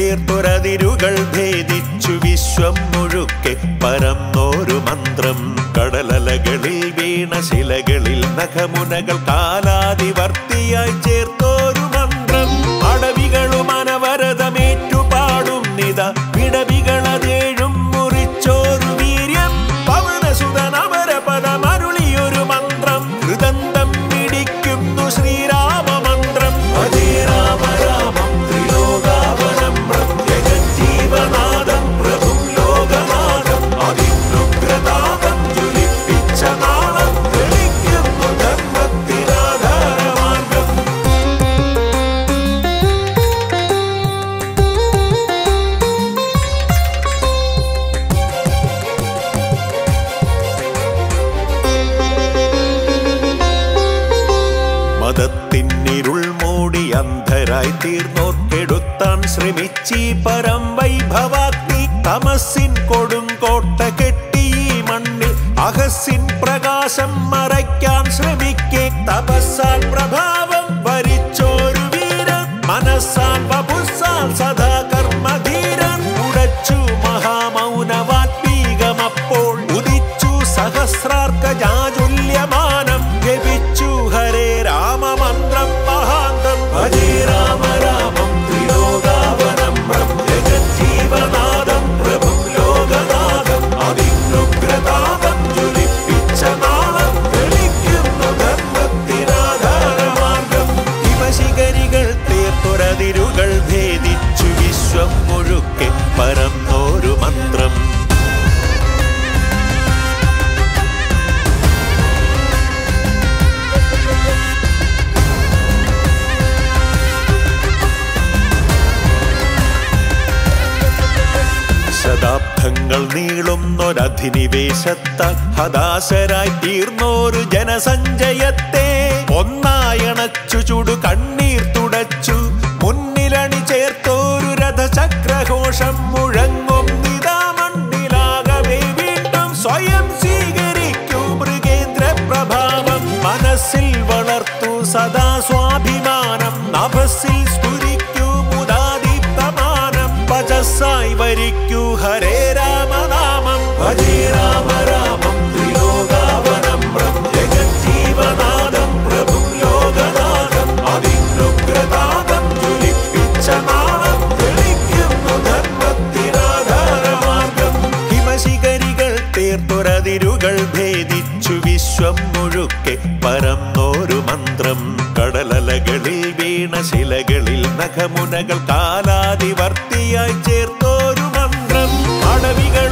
തീർത്തൊരതിരുകൾ ഭേദിച്ചു വിശ്വം മുഴുക്കെ പരന്നോരു മന്ത്രം. കടലലകളിൽ വീണ ശിലകളിൽ നഖമുനകൾ കാലാതിവർത്തിയായി ചേർത്തോരു മന്ത്രം. അടവികളും അനവരതമേറ്റുപാടും നിത വിടവികളതേഴും മുറിച്ചോരു വീര്യം. പവനസുതനമരപദമരുളിയൊരു മന്ത്രം. ഹൃദന്തം പിടിക്കുന്നു ശ്രീരാമമന്ത്രം. അജേ രാമ രാമം ത്രിലോകാവനമ്രം ജഗജ്ജീവനാദം പ്രഭും ലോകനാഥം. അതിനുഗ്രതാപം ജ്വലിപ്പിച്ച നാളം തെളിക്കുന്നു ധർമ്മത്തിനാധാരമാർഗം. മതത്തിന്നിരുൾ മൂടി അന്ധരായി തീർന്നോർക്കെടുത്താൻ ശ്രമിച്ചീ പരം വൈഭവാഗ്നി. തമസ്സിൻ കൊടുങ്കോട്ട കെട്ടി ഈ മണ്ണിൽ അഹസ്സിൻ പ്രകാശം മറയ്ക്കാൻ ശ്രമിക്കേ. തപസ്സാൽ പ്രഭാവം വരിച്ചോരു വീരൻ. മനസ്സാൽ വപുസ്സാൽ സദാ കർമ്മധീരൻ. ഉടച്ചു മഹാമൗനവാത്മീകമപ്പോൾ ഉദിച്ചു സഹസ്രാർക്കജാജുല്യമാനം. ജപിച്ചു ഹരേ രാമമന്ത്രം മഹാന്തം. ഹരേ രാമ രാമം ത്രിലോകാവനമ്രം ജഗജ്ജീവനാദം പ്രഭും ലോകനാഥം. അതിനുഗ്രതാപം ജ്വലിപ്പിച്ച നാളം തെളിക്കുന്നു ധർമ്മത്തിനാധാരമാർഗം. ശിവശിഖരികൾ തീർത്തൊരതിരുകൾ ഭേദിച്ചു വിശ്വം മുഴുക്കെ പരന്നോരു മന്ത്രം. ശതാബ്ദങ്ങൾ നീളുന്നൊരധിനിവേശത്താൽ ഹതാശരായി തീർന്നോരു ജനസഞ്ചയത്തെ ഒന്നായണച്ചു ചുടു കണ്ണീർ തുടച്ചു. മുന്നിലണി ചേർത്തോരു രഥചക്രഘോഷം മുഴങ്ങും നിതാ മണ്ണിലാകവേ. വീണ്ടും സ്വയം സ്വീകരിക്കൂ മൃഗേന്ദ്ര പ്രഭാവം. മനസ്സിൽ വളർത്തു സദാ സ്വാഭിമാനം. നഭസ്സിൽ സ്ഫുരിക്കൂ മുദാദീപ്തമാനം. വചസ്സായി വരിക്കൂ ഹരേ രാമനാമം. ഹരേ രാമ രാമം ത്രിലോകാവനമ്രം ജഗജ്ജീവനാദം പ്രഭും ലോകനാഥം. അതിനുഗ്രതാപം ജ്വലിപ്പിച്ച നാളം തെളിക്കുന്നു ധർമ്മത്തിനാധാരമാർഗം. ഹിമശിഖരികൾ തീർത്തൊരതിരുകൾ ഭേദിച്ചു വിശ്വം മുഴുക്കെ പരന്നോരു മന്ത്രം. കടലലകളിൽ വീണ ശിലകളിൽ നഖമുനകൾ കാലാതിവർത്തിയായി ചേർത്തോരു മന്ത്രം. അടവികൾ